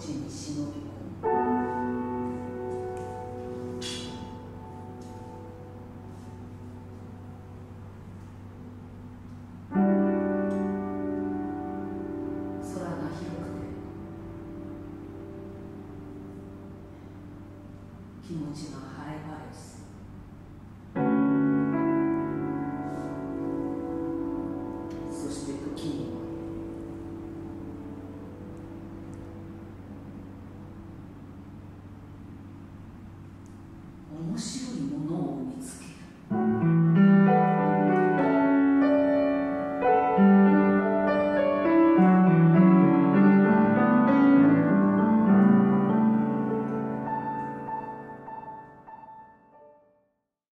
に忍び込む。空が広くて気持ちが晴れ晴れする。そして時には面白いものを